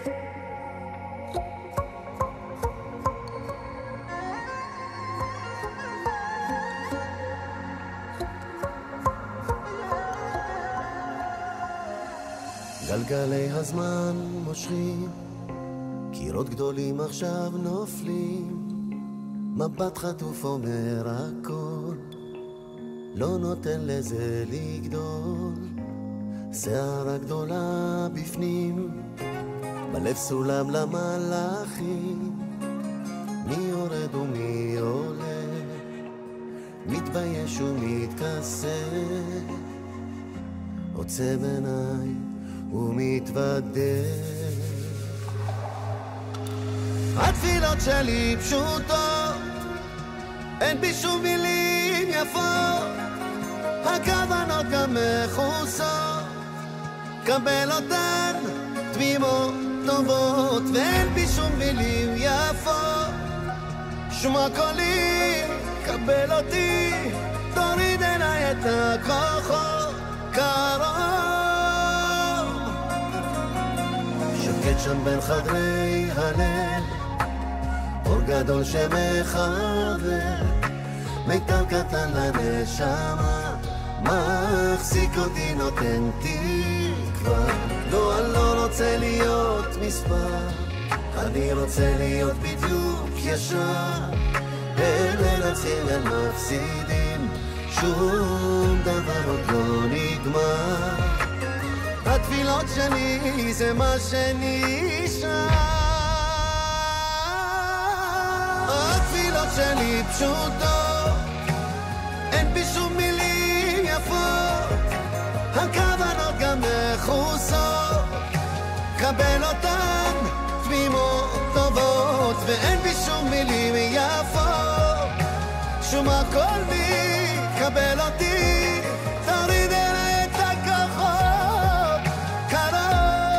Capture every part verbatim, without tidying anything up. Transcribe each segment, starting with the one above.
גלגלי הזמן מושכים, קירות גדולים עכשיו נופלים, מבט חטוף אומר הכל, לא נותן לזה לגדול. שערה גדולה בפנים, בלב סולם למלאכים, מי יורד ומי עולה, מתבייש ומתכסה, עוצם עיניים ומתוודה. התפילות שלי פשוטות, אין בי שום מילים יפות, הכוונות גם מחוסות, קבל אותן תמימות טובות, ואין בי שום מילים יפות, שומע קולי, קבל אותי, תוריד אליי את הכוחות, קרוב שקט שם בין חדרי הלב, אור גדול שמחבר, מיתר קטן לנשמה, מחזיק אותי נותן תקווה. לא, אני לא רוצה להיות מספר, אני רוצה להיות בדיוק ישר, אין מנצחים אין מפסידים, שום דבר עוד לא נגמר. התפילות שלי זה מה שנשאר, התפילות שלי פשוטות, אין בי שום מילים יפות, הכוונות גם מחוסות, קבל אותן תמימות טובות, ואין בי שום מילים יפות, שום הכל בי, קבל אותי, תוריד אליי את הכוחות, קרוב.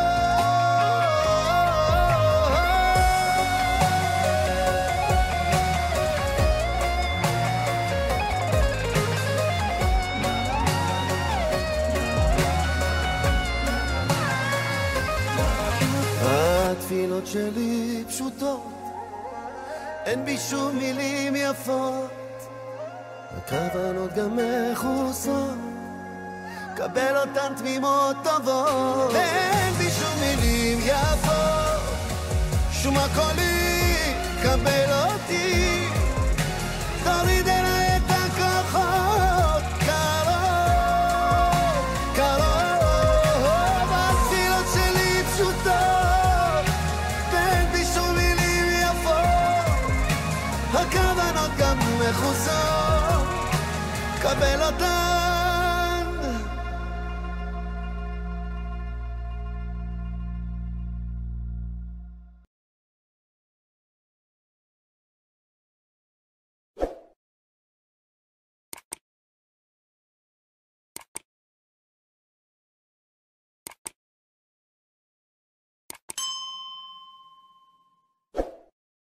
התפילות שלי פשוטות, אין בי שום מילים יפות, הכוונות גם מחוסות, קבל אותן תמימות טובות, ואין בי שום מילים יפות, שום הקולי, קבל אותי, תוריד אליי את הכוחות, קרוב, קרוב. התפילות שלי פשוטות, ואין בי שום מילים יפות, הכוונות גם מחוסות, קבל אותן